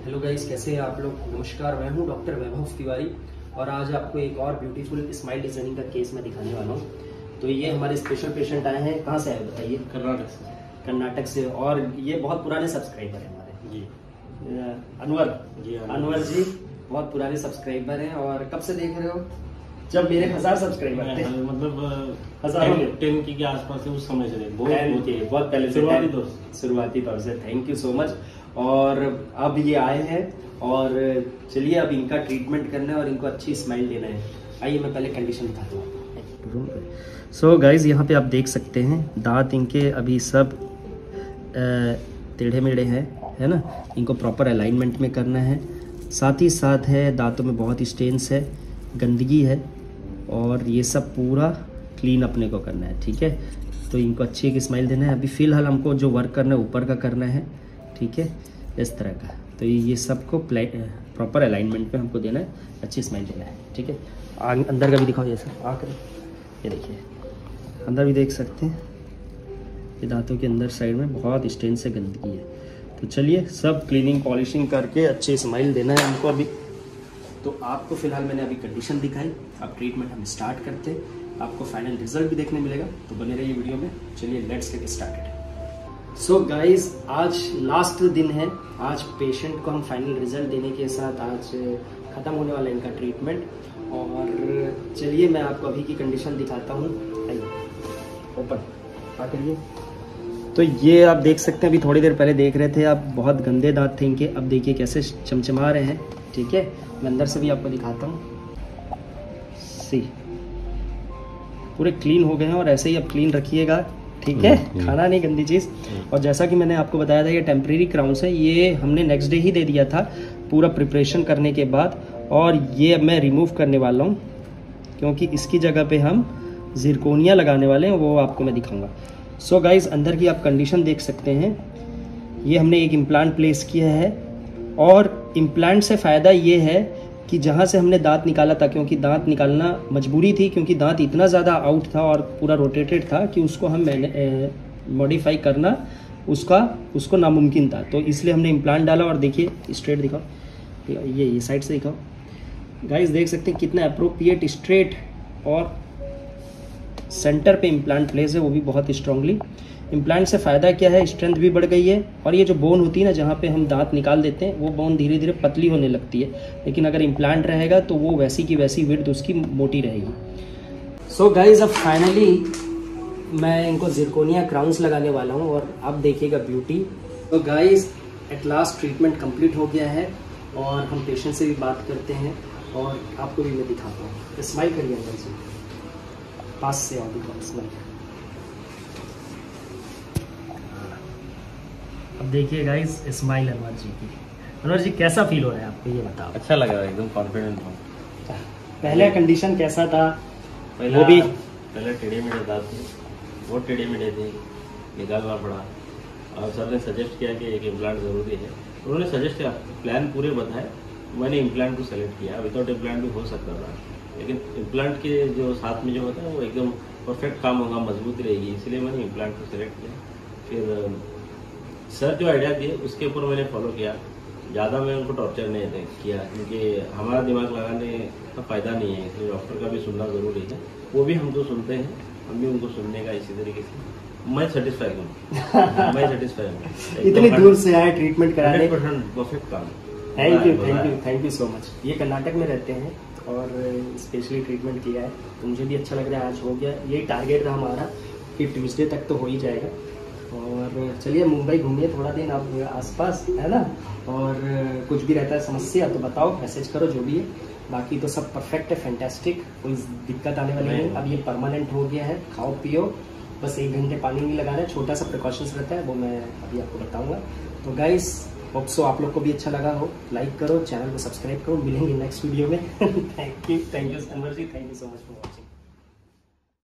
Hello guys, कैसे हैं आप लोग। नमस्कार, मैं हूं डॉक्टर वैभव तिवारी और आज आपको एक और ब्यूटीफुल स्माइल डिजाइनिंग का केस मैं दिखाने वाला हूं। तो ये हमारे स्पेशल पेशेंट आए हैं। कहां से आए बताइए? कर्नाटक से। और ये बहुत पुराने सब्सक्राइबर हैं हमारे जी। अनवर जी बहुत पुराने सब्सक्राइबर हैं। और कब से देख रहे हो? जब मेरे 1000 सब्सक्राइबर थे, मतलब हजारों 10 के आसपास उस समय से बहुत पहले शुरुआती तौर से। Thank you so much. और अब ये आए हैं और चलिए अब इनका ट्रीटमेंट करना है और इनको अच्छी स्माइल देना है। आइए मैं पहले कंडीशन दिखाता हूँ। सो गाइज, यहाँ पे आप देख सकते हैं दांत इनके अभी सब टेढ़े मेढ़े हैं, है ना। इनको प्रॉपर अलाइनमेंट में करना है। साथ ही साथ है दांतों में बहुत स्टेन्स है, गंदगी है और ये सब पूरा क्लीन अपने को करना है। ठीक है, तो इनको अच्छी एक स्माइल देना है। अभी फ़िलहाल हमको जो वर्क करना है ऊपर का करना है, ठीक है, इस तरह का। तो ये सबको प्रॉपर अलाइनमेंट में हमको देना है, अच्छी स्माइल देना है। ठीक है, अंदर का भी दिखाओ जैसे आकर। ये देखिए अंदर भी देख सकते हैं, ये दांतों के अंदर साइड में बहुत स्टेन से गंदगी है। तो चलिए सब क्लीनिंग पॉलिशिंग करके अच्छी स्माइल देना है हमको अभी। तो आपको फिलहाल मैंने अभी कंडीशन दिखाई, अब ट्रीटमेंट हम स्टार्ट करते हैं। आपको फाइनल रिजल्ट भी देखने मिलेगा, तो बने रहिए वीडियो में। चलिए let's get started. So guys, आज लास्ट दिन है। आज पेशेंट को हम फाइनल रिजल्ट देने के साथ आज ख़त्म होने वाला है इनका ट्रीटमेंट। और चलिए मैं आपको अभी की कंडीशन दिखाता हूँ। ओपन क्या करिए। तो ये आप देख सकते हैं, अभी थोड़ी देर पहले देख रहे थे आप, बहुत गंदे दांत थे इनके। अब देखिए कैसे चमचमा रहे हैं। ठीक है, मैं अंदर से भी आपको दिखाता हूँ। सी पूरे क्लीन हो गए हैं और ऐसे ही अब क्लीन रखिएगा। ठीक है, खाना नहीं गंदी चीज़। और जैसा कि मैंने आपको बताया था, ये टेम्प्रेरी क्राउन्स है। ये हमने नेक्स्ट डे ही दे दिया था पूरा प्रिपरेशन करने के बाद। और ये अब मैं रिमूव करने वाला हूँ क्योंकि इसकी जगह पे हम जिरकोनिया लगाने वाले हैं, वो आपको मैं दिखाऊंगा। सो गाइज, अंदर की आप कंडीशन देख सकते हैं। ये हमने एक इम्प्लांट प्लेस किया है और इम्प्लांट से फ़ायदा ये है कि जहाँ से हमने दांत निकाला था, क्योंकि दांत निकालना मजबूरी थी, क्योंकि दांत इतना ज़्यादा आउट था और पूरा रोटेटेड था कि उसको हम मॉडिफाई करना उसको नामुमकिन था। तो इसलिए हमने इम्प्लांट डाला। और देखिए स्ट्रेट दिखाओ, ये साइड से दिखाओ। गाइस देख सकते हैं कितना अप्रोप्रिएट स्ट्रेट और सेंटर पे इम्प्लांट प्लेस है, वो भी बहुत स्ट्रांगली। इम्प्लांट से फ़ायदा क्या है, स्ट्रेंथ भी बढ़ गई है। और ये जो बोन होती है ना, जहाँ पे हम दांत निकाल देते हैं, वो बोन धीरे धीरे पतली होने लगती है। लेकिन अगर इम्प्लांट रहेगा तो वो वैसी की वैसी विड्थ उसकी मोटी रहेगी। सो गाइज, अब फाइनली मैं इनको जिरकोनिया क्राउन्स लगाने वाला हूँ और अब देखिएगा ब्यूटी। तो guys, at last treatment complete हो गया है और हम पेशेंट से भी बात करते हैं और आपको भी मैं दिखाता हूँ। स्माइल करिए अंदर से, पास से आओ, दिखाओ स्माइल। अब देखिए गाइस स्माइल अनवर जी की। अनवर जी, कैसा फील हो रहा है आपको, ये बताओ। अच्छा लग रहा है, एकदम कॉन्फिडेंट हूँ। पहले कंडीशन कैसा था? पहले टेढ़े मेढ़े दांत थे, बहुत टेढ़े मेढ़े थे, निकालना पड़ा। और सर ने सजेस्ट किया कि एक इम्प्लांट ज़रूरी है। उन्होंने सजेस्ट किया, प्लान पूरे बताए, मैंने इम्प्लांट को सेलेक्ट किया। विदाउट इम्प्लांट भी हो सकता था, लेकिन इम्प्लांट के जो साथ में जो होता है वो एकदम परफेक्ट काम होगा, मजबूत रहेगी, इसलिए मैंने इम्प्लांट को सेलेक्ट किया। फिर सर जो आइडिया दिए उसके ऊपर मैंने फॉलो किया। ज़्यादा मैं उनको टॉर्चर नहीं किया, क्योंकि हमारा दिमाग लगाने का फ़ायदा नहीं है, इसलिए डॉक्टर का भी सुनना ज़रूरी है। वो भी हमको सुनते हैं, हम भी उनको सुनने का। इसी तरीके से मैं सेटिस्फाई हूँ। मैं सेटिस्फाई हूँ। इतनी दूर से आए ट्रीटमेंट कराने, 100% परफेक्ट काम। Thank you so much. ये कर्नाटक में रहते हैं और स्पेशली ट्रीटमेंट किया है, तो मुझे भी अच्छा लग रहा है। आज हो गया, यही टारगेट था हमारा कि ट्यूसडे तक तो हो ही जाएगा। और चलिए मुंबई घूमिए थोड़ा दिन आप आसपास, है ना। और कुछ भी रहता है समस्या तो बताओ, मैसेज करो, जो भी है। बाकी तो सब परफेक्ट है, फैंटास्टिक, कोई दिक्कत आने वाली नहीं। अब ये परमानेंट हो गया है। खाओ पियो, बस 1 घंटे पानी नहीं लगाना है। छोटा सा प्रिकॉशंस रहता है, वो मैं अभी आपको बताऊंगा। तो गाइस, होप सो आप लोग को भी अच्छा लगा हो। लाइक करो, चैनल को सब्सक्राइब करो। मिलेंगे नेक्स्ट वीडियो में। Thank you Anwar ji, thank you so much for watching.